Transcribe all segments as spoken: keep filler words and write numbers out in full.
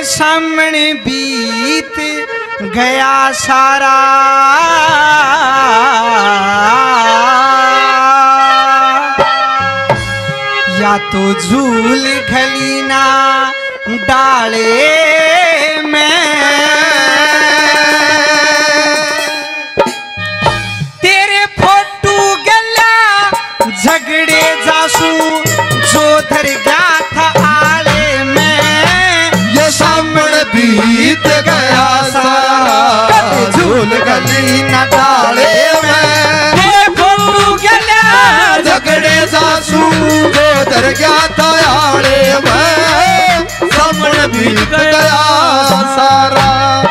सामने बीत गया सारा या तो झूल खलीना डाले में तेरे फोटू गला झगड़े जासू जो धर गया था आले में ये सामने बीत गया सारा झूल खलीना डाले में तेरे फोटू गला झगड़े जासू जो धर गया था आले में सामने बीत गया सारा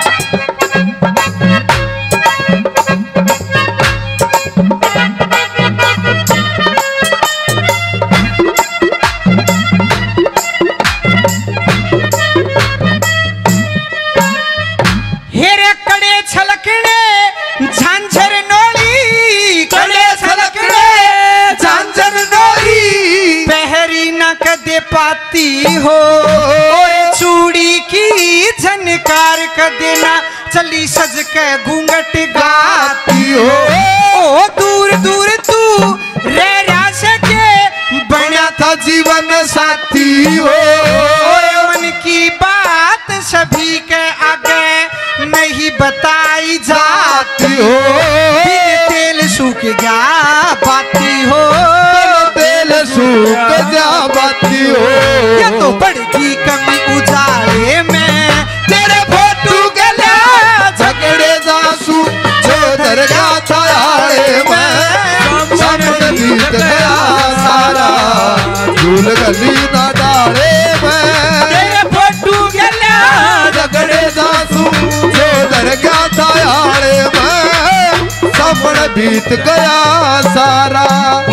हेरे कड़े छलकड़े झांझर नोली कड़े छलकड़े झांझर नोली पहरी न कदे पाती हो और चूड़ी की झनकार कदे ना चली सज के घूंघट गाती हो ओ दूर दूर तू रह रहा सके बना था जीवन साथी हो और मन की बात सभी के आगे नहीं बताई जाती हो बिन तेल सूख गया बाती हो तेल सूख जा बाती हो या तो बढ़गी कमी उजाले में तेरे फोटू गला झगड़े जासू जो दरगाह था आड़े में सामने बीत गया सारा झूल गली ना डाले में तेरे फोटू गला झगड़े जासू जो दरगाह था आड़े में सामने बीत गया सारा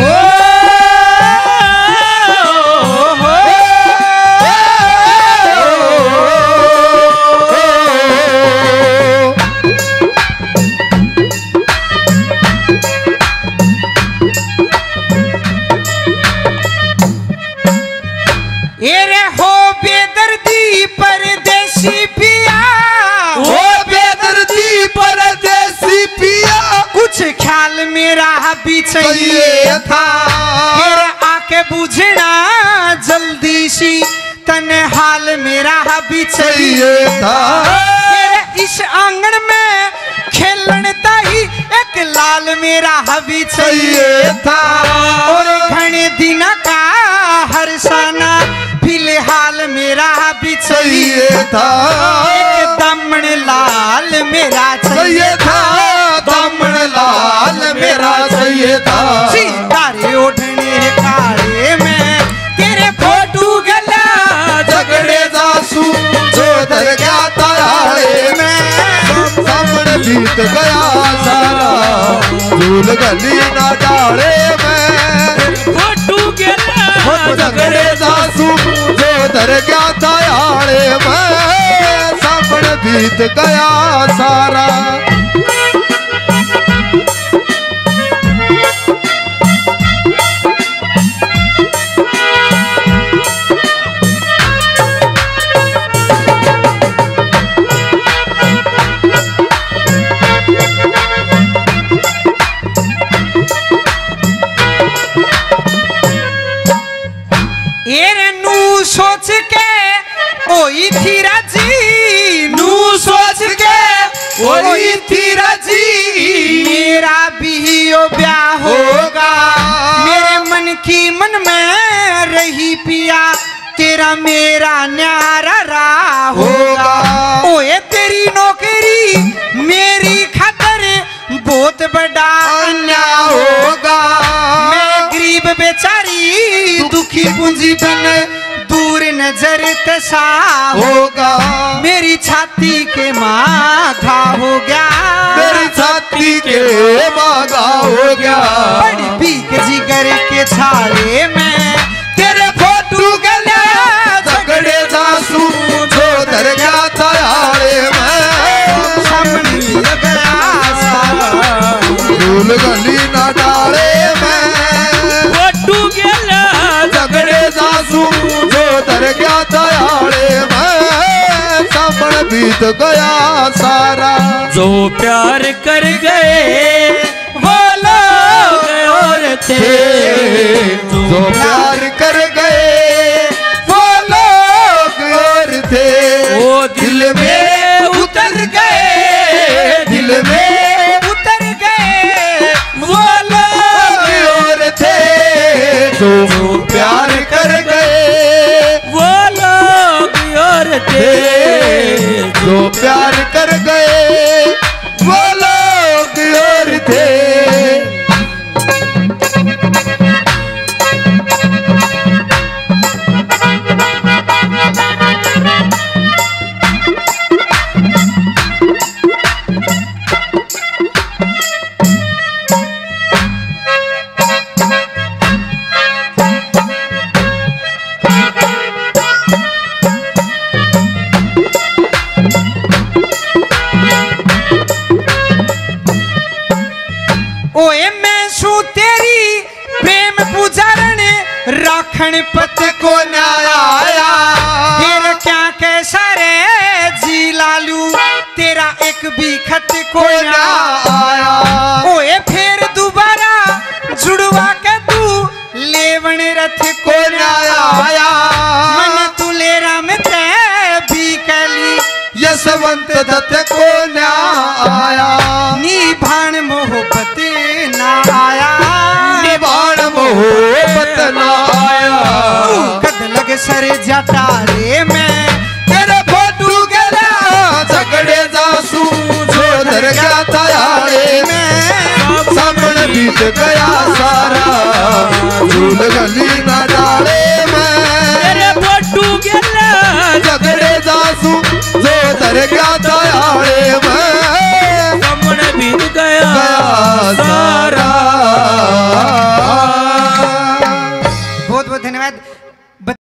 एरे हो बेदर्दी परदेसी पिया हो बेदर्दी परदेसी पिया कुछ ख्याल मेरा भी चाहिए था फिर आके बुझना जल्दी सी तने हाल मेरा भी चाहिए था मेरे इस आंगन में खेलने ही एक लाल मेरा भी चाहिए था और घने दिन का हर साना फिलहाल मेरा भी चाहिए था एक दामन लाल मेरा चाहिए था दामन लाल मेरा चाहिए था सितारे उठने काले में तेरे फोटू गला झगड़े जासू जो दरगाह था आड़े में सामने बीत गया सारा झूल गली ना डाले में फोटू गला झगड़े जासू जो दरगाह था आड़े में सामने बीत गया सारा सोच के ओई थी राजी नू सोच के ओई थी राजी मेरा भी यो ब्याह होगा मेरे मन की मन में रही पिया तेरा मेरा न्यारा रहा होगा ओए तेरी नौकरी मेरी खातर बहुत बड़ा अन्याय होगा मैं गरीब बेचारी दुखी पूंजी बन दूर नजर तसा होगा मेरी छाती के माथा हो गया मेरी छाती के माथा हो गया बड़ी भीख जिगर के छाले में तेरे फोटू गला झगड़े जासू जो दरगाह था आड़े में सामने गया झूल गली ना डाले में फोटू गला झगड़े जासू जो दरगाह था आड़े में सावन बीत गया सारा। जो प्यार कर गए वो लोग और थे, जो प्यार कर गए वो लोग और थे। वो दिल में उतर गए, दिल में उतर गए वो लोग और थे। जो प्यार कर गए वो लोग और थे, जो प्यार कर गए वो लोग और थे। ओए मैं सू तेरी प्रेम पुजारण राखण पत को ना आया। फिर क्या कैसा रे जी लालू तेरा एक भी खत को ना आया। ओए फिर दोबारा जुड़वा के तू लेवन रथ को ना आया। मन तू ले राम ते भी कली यशवंत दत्त को ना आया। निभान मोहब्बत ना आया, निभान मोहब्बत ना आया। कद लग सर जटा रे मैं तेरे फोटू गया झगड़े जासू जो दरगाह तायाड़े में सावन बीत गया